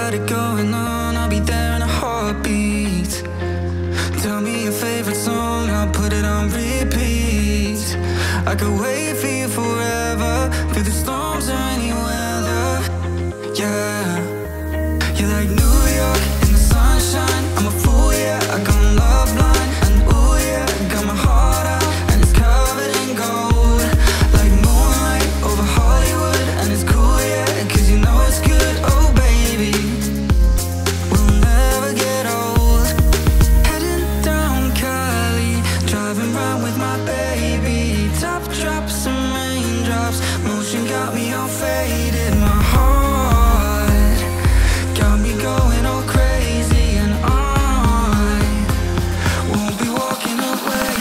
got it going on, I'll be there in a heartbeat. Tell me your favorite song, I'll put it on repeat. I could wait for you forever, through the storms or any weather. Yeah, you're like New York in the sunshine. I'm a fool, yeah, I got love blind. And ooh yeah, got my heart out and it's covered in gold. Like moonlight over Hollywood, and it's cool, yeah, cause you know it's good. Oh baby, we'll never get old. Heading down Cali, driving round with my baby. Top drops and raindrops, motion got me all faded. My heart got me going all crazy, and I won't be walking away,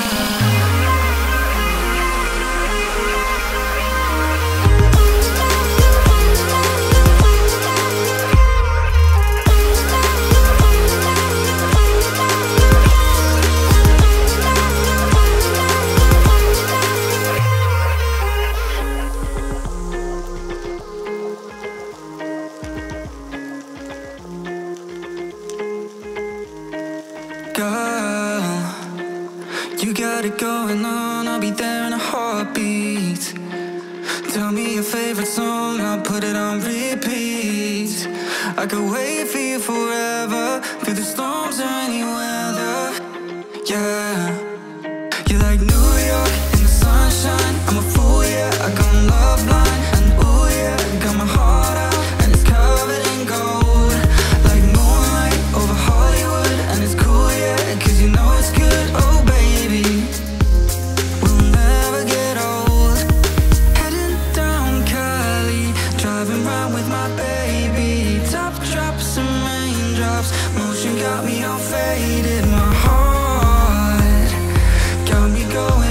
girl, you got it going on, I'll be there in a heartbeat. Tell me your favorite song, I'll put it on repeat. I could wait for you forever, through the storms or any weather. Yeah, you're like New York in the sunshine. I'm a fool, yeah, I got love blind. And ooh yeah, got my heart out and it's covered in gold. Like moonlight over Hollywood, and it's cool, yeah, cause you know it's good. Oh baby, we'll never get old. Heading down Cali, driving round with my baby. Top drops and raindrops, motion got me all faded. My heart got me going